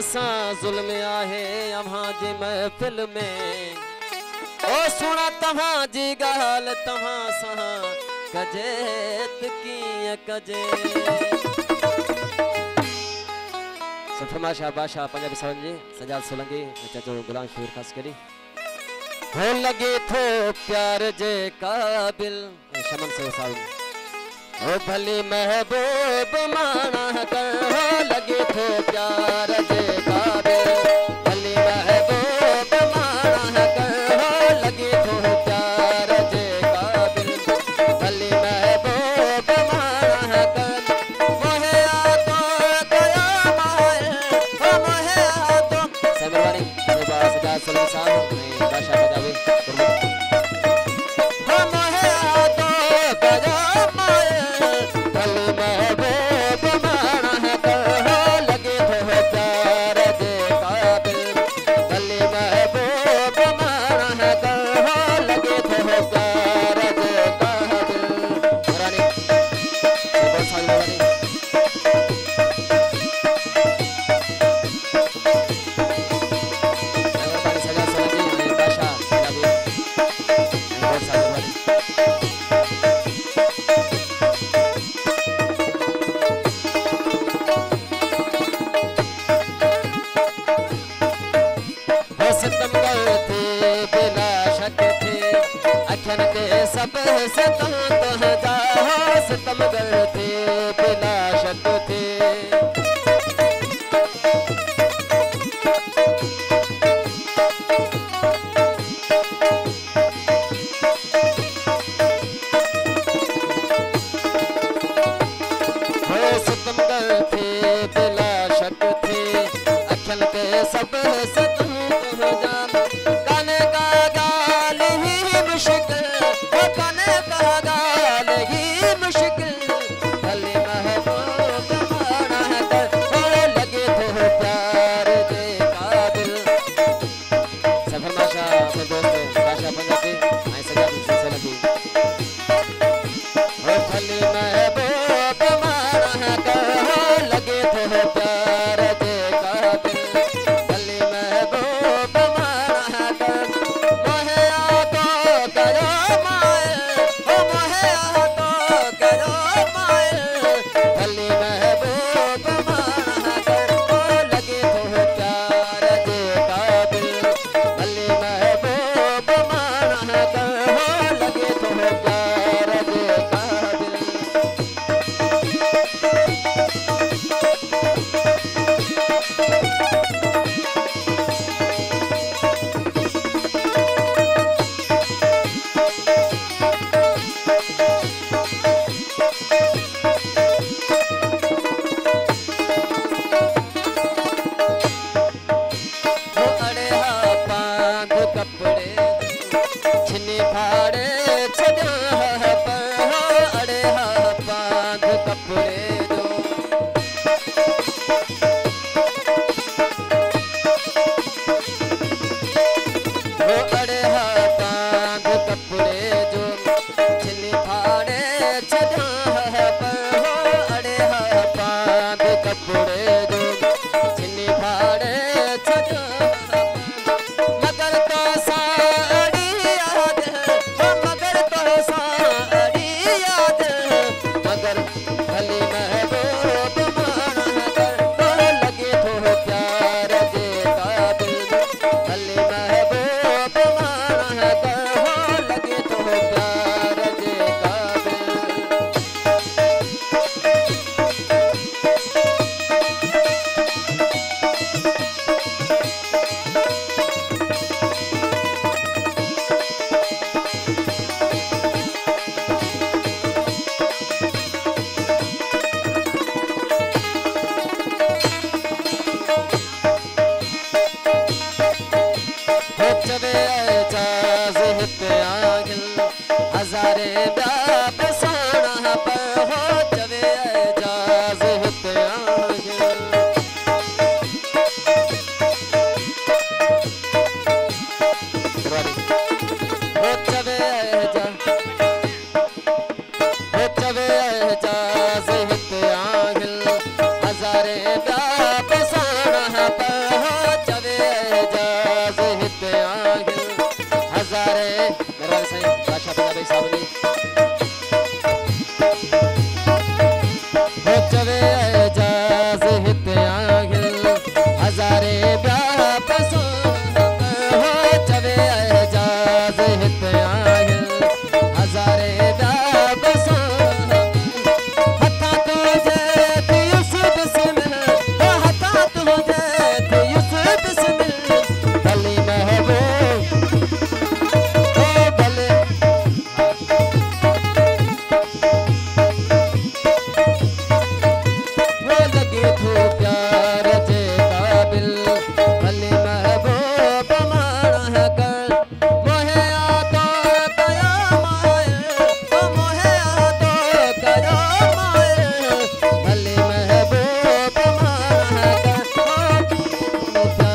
सा जुल्म आहे अम्हा जी महफिल में ओ सुना तव्हां जी गाल तव्हां सा कजे कीअं कजे फरमाशा बादशाह पंजाबी सावन जी सजाद सोलंकी चाचो गुलाम शबीर खास करी हो लगे थो प्यार जे काबिल शमन से सावन ओ भली महबूब माना कर हो लगे थो प्यार जे काबिल भली महबूब माना कर हो लगे थो प्यार जे काबिल भली महबूब माना कर मोहे आतो कया माए हो मोहे आतो सेमरवानी सजा सलाम साहब बादशाह बजावे हो मोहे आतो कया हजारे प्यार बसाना है। प्यार